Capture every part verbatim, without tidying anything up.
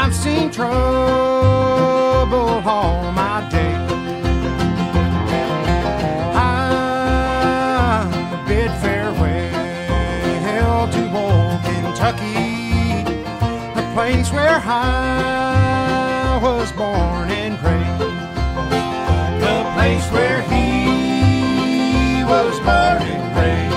I've seen trouble all my day. I bid farewell to old Kentucky, the place where I was born and raised, the place where he was born and raised.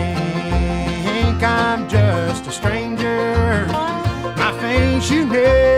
Think I'm just a stranger, my face you never